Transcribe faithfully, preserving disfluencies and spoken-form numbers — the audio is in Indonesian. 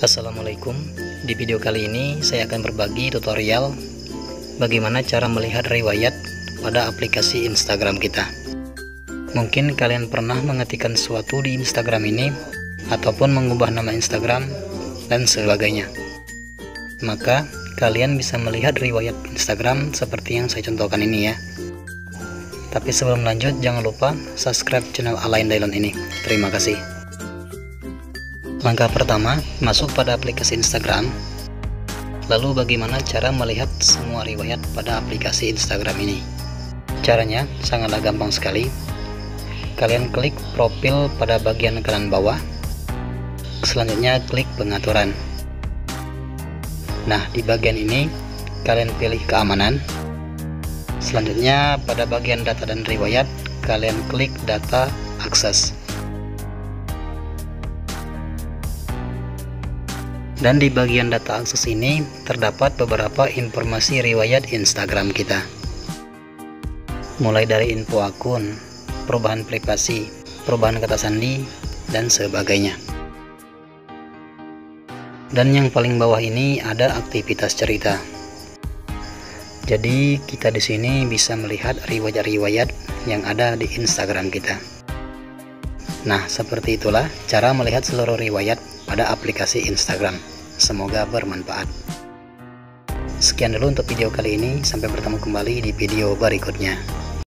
Assalamualaikum. Di video kali ini saya akan berbagi tutorial bagaimana cara melihat riwayat pada aplikasi Instagram kita. Mungkin kalian pernah mengetikkan sesuatu di Instagram ini ataupun mengubah nama Instagram dan sebagainya. Maka kalian bisa melihat riwayat Instagram seperti yang saya contohkan ini ya. Tapi sebelum lanjut, jangan lupa subscribe channel Alain Dailon ini. Terima kasih. Langkah pertama, masuk pada aplikasi Instagram. Lalu bagaimana cara melihat semua riwayat pada aplikasi Instagram ini? Caranya sangatlah gampang sekali. Kalian klik profil pada bagian kanan bawah. Selanjutnya klik pengaturan. Nah, di bagian ini kalian pilih keamanan. Selanjutnya pada bagian data dan riwayat, kalian klik data akses. Dan di bagian data akses ini terdapat beberapa informasi riwayat Instagram kita. Mulai dari info akun, perubahan privasi, perubahan kata sandi, dan sebagainya. Dan yang paling bawah ini ada aktivitas cerita. Jadi kita di sini bisa melihat riwayat-riwayat yang ada di Instagram kita. Nah, seperti itulah cara melihat seluruh riwayat pada aplikasi Instagram. Semoga bermanfaat. Sekian dulu untuk video kali ini. Sampai bertemu kembali di video berikutnya.